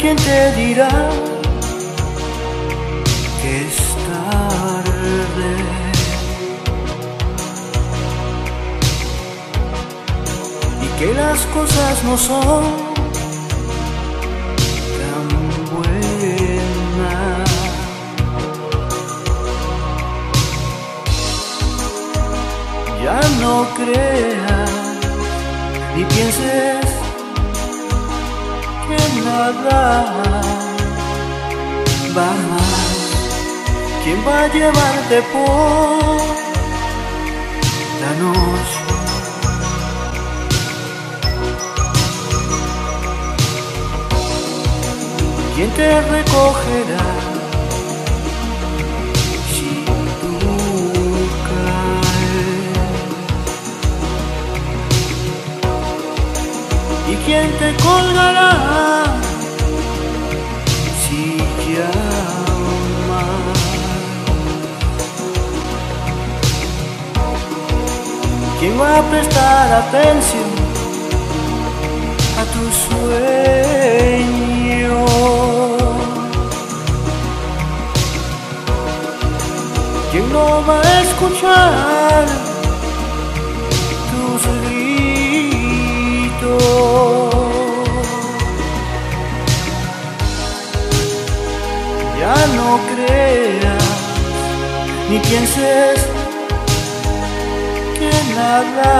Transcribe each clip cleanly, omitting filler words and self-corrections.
quien te dirá que es tarde. Y que las cosas no son tan buenas. Ya no creas ni pienses que nada va mal. ¿Quién va a llevarte por la noche? ¿Quién te recogerá si tú caes? ¿Y quién te colgará si llamas? ¿Quién va a prestar atención a tus sueños? ¿Quién no va a escuchar tus gritos? Ya no creas ni pienses que nada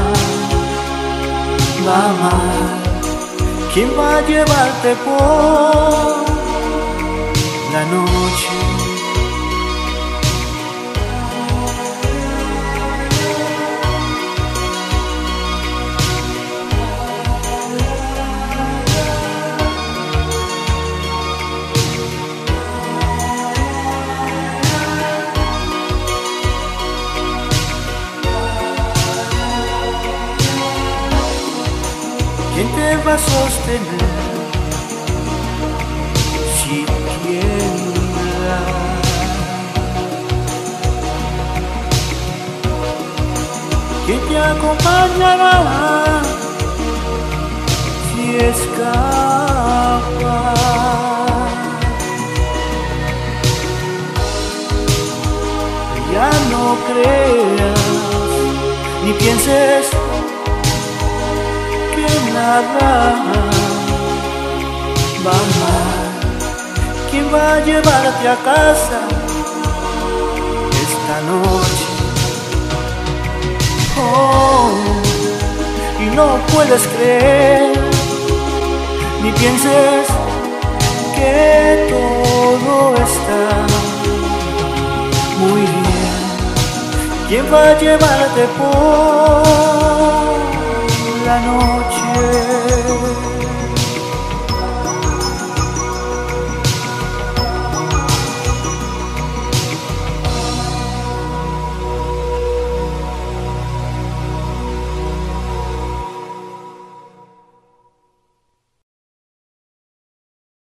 va mal. ¿Quién va a llevarte por la noche? ¿Quién te va a sostener si tiemblas? ¿Quién te acompañará si escapas? Ya no creas ni pienses que nada va mal. ¿Quién va a llevarte a casa esta noche? Oh, y no puedes creer ni pienses que todo está muy bien. ¿Quién va a llevarte por